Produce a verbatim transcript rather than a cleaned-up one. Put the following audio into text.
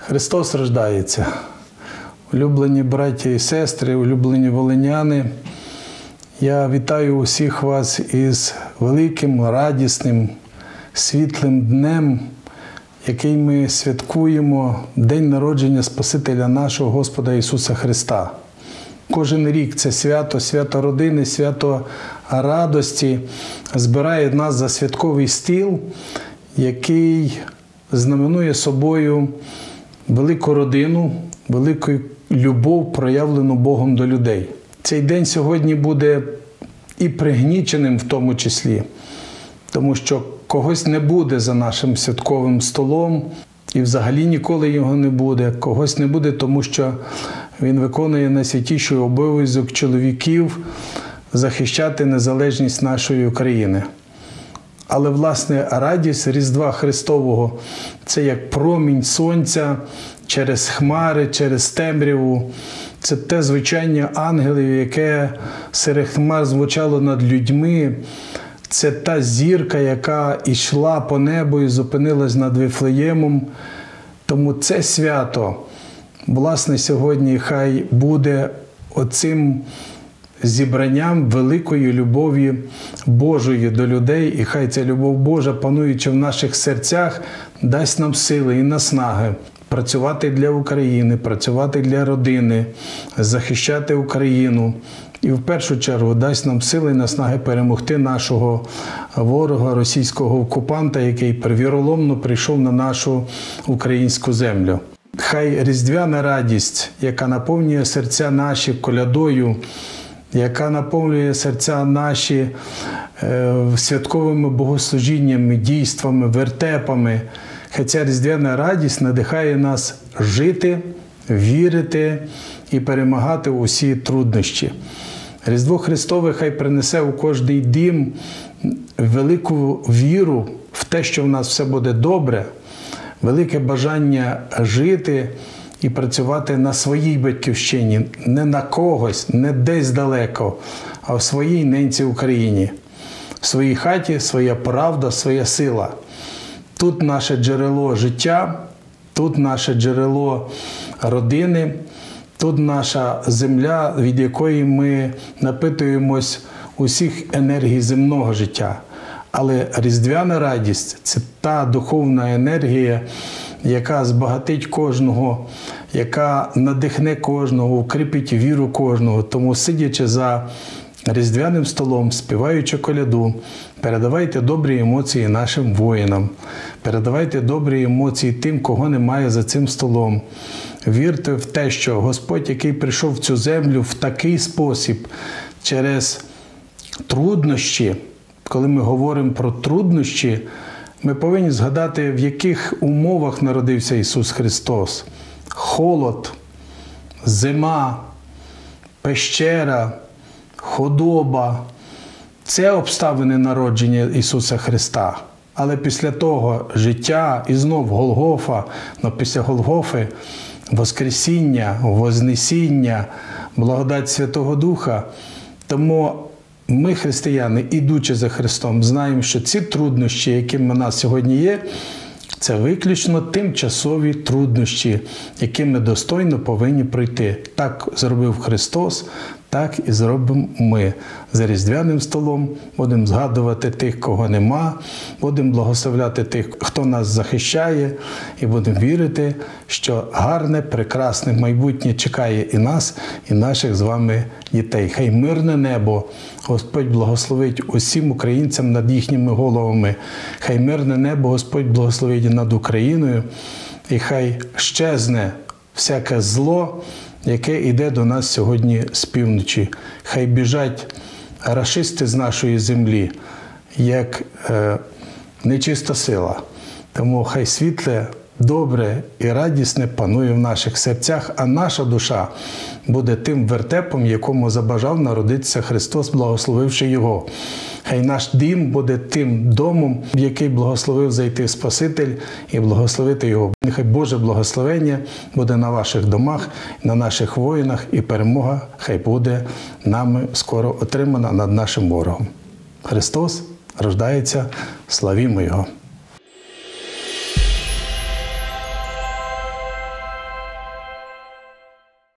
Христос рождається. Улюблені браті і сестри, улюблені волиняни, я вітаю усіх вас із великим, радісним, світлим днем, який ми святкуємо День народження Спасителя нашого Господа Ісуса Христа. Кожен рік це свято, свято родини, свято радості збирає нас за святковий стіл, який знаменує собою велику родину, велику любов, проявлену Богом до людей. Цей день сьогодні буде і пригніченим в тому числі, тому що когось не буде за нашим святковим столом, і взагалі ніколи його не буде. Когось не буде, тому що він виконує найсвятіший обов'язок чоловіків захищати незалежність нашої України. Але, власне, радість Різдва Христового – це як промінь сонця через хмари, через темряву. Це те звучання ангелів, яке серед хмар звучало над людьми. Це та зірка, яка йшла по небу і зупинилась над Вифлеємом. Тому це свято, власне, сьогодні хай буде оцим зібранням великої любові Божої до людей, і хай ця любов Божа, пануючи в наших серцях, дасть нам сили і наснаги працювати для України, працювати для родини, захищати Україну. І в першу чергу дасть нам сили і наснаги перемогти нашого ворога, російського окупанта, який віроломно прийшов на нашу українську землю. Хай різдвяна радість, яка наповнює серця наші колядою, яка наповнює серця наші е, святковими богослужіннями, дійствами, вертепами, хай ця різдвяна радість надихає нас жити, вірити і перемагати усі труднощі. Різдво Христове хай принесе у кожний дім велику віру в те, що в нас все буде добре, велике бажання жити і працювати на своїй батьківщині, не на когось, не десь далеко, а в своїй ненці Україні. В своїй хаті своя правда, своя сила. Тут наше джерело життя, тут наше джерело родини, тут наша земля, від якої ми напитуємось усіх енергій земного життя. Але різдвяна радість – це та духовна енергія, яка збагатить кожного, яка надихне кожного, укріпить віру кожного. Тому, сидячи за різдвяним столом, співаючи коляду, передавайте добрі емоції нашим воїнам, передавайте добрі емоції тим, кого немає за цим столом. Вірте в те, що Господь, який прийшов в цю землю в такий спосіб, через труднощі, коли ми говоримо про труднощі, ми повинні згадати, в яких умовах народився Ісус Христос. Холод, зима, пещера, худоба – це обставини народження Ісуса Христа. Але після того життя і знов Голгофа, но після Голгофи Воскресіння, Вознесіння, благодать Святого Духа. Тому ми, християни, ідучи за Христом, знаємо, що ці труднощі, які в нас сьогодні є, це виключно тимчасові труднощі, які ми достойно повинні пройти. Так зробив Христос, так і зробимо ми. За різдвяним столом будемо згадувати тих, кого нема, будемо благословляти тих, хто нас захищає, і будемо вірити, що гарне, прекрасне майбутнє чекає і нас, і наших з вами дітей. Хай мирне небо Господь благословить усім українцям над їхніми головами. Хай мирне небо Господь благословить над Україною, і хай щезне всяке зло, яке йде до нас сьогодні з півночі. Хай біжать рашисти з нашої землі, як е, нечиста сила. Тому хай світле, добре і радісне панує в наших серцях, а наша душа буде тим вертепом, якому забажав народитися Христос, благословивши Його. Хай наш дім буде тим домом, в який благословив зайти Спаситель і благословити Його. Нехай Боже благословення буде на ваших домах, на наших воїнах, і перемога хай буде нами скоро отримана над нашим ворогом. Христос рождається, славімо Його!